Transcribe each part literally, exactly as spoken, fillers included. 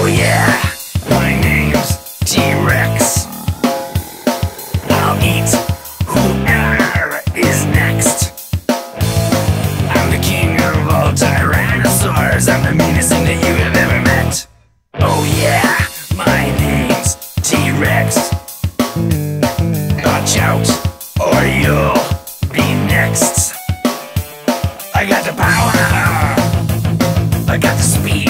yeah, my name's T-Rex. I'll eat whoever is next. I'm the king of all tyrannosaurs. I'm the meanest thing that you have ever met. Oh yeah, my name's T-Rex. Watch out, or you'll be next. I got the power, I got the speed,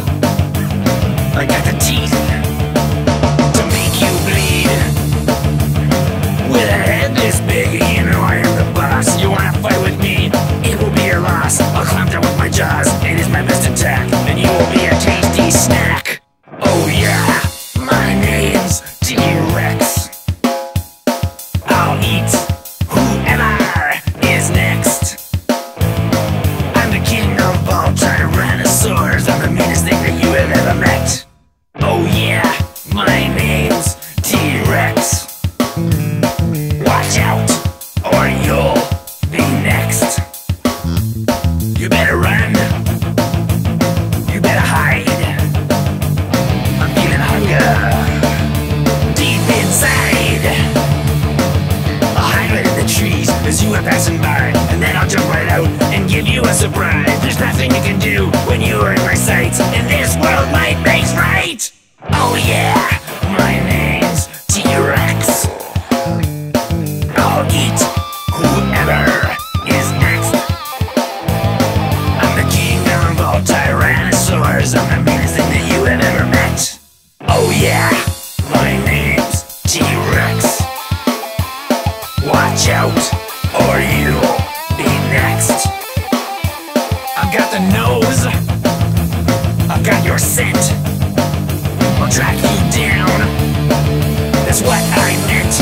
I got the teeth to make you bleed. With a head this big, you know I am the boss. You wanna fight with me? It will be your loss. I'll clamp down with my jaws, it is my best attack, and you will be a tasty snack. Oh yeah, my name's T-Rex. I'll eat whoever is next. I'm the king of all tyrannosaurs. I'm the meanest thing that you have ever met. Oh yeah, my name's T-Rex. Watch out, or you'll be next. You better run, you better hide. I'm feeling hunger deep inside. I'll hide right in the trees as you are passing by, and then I'll jump right out and give you a surprise. There's nothing you can do when you are in my sights, and this world might makes right. Oh yeah, my name's T-Rex. I'll eat whoever is next. I'm the king of all tyrannosaurs. I'm the meanest thing that you have ever met. Oh yeah, my name's T-Rex. Watch out, or you'll be next. I've got the nose, I've got your scent. I'll track you down, that's what I meant.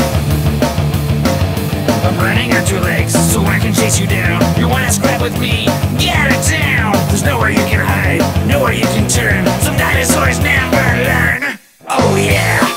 I'm running on two legs, so I can chase you down. You wanna scrap with me? Get out of town! There's nowhere you can hide, nowhere you can turn. Some dinosaurs never learn. Oh yeah,